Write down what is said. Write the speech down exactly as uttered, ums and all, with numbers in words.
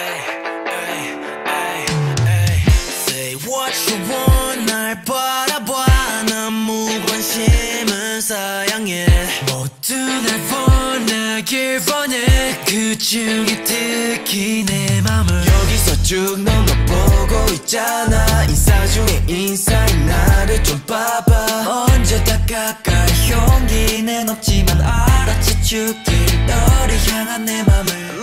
Say what you want 날 바라봐 난 무관심은 사양해 모두 날 원하길 원해 그 중에 특히 내 맘을 여기서 쭉 넘어보고 있잖아 인사 중에 인사인 나를 좀 봐봐 언제 다가갈 용기는 없지만 알아채 줄게 너를 향한 내 맘을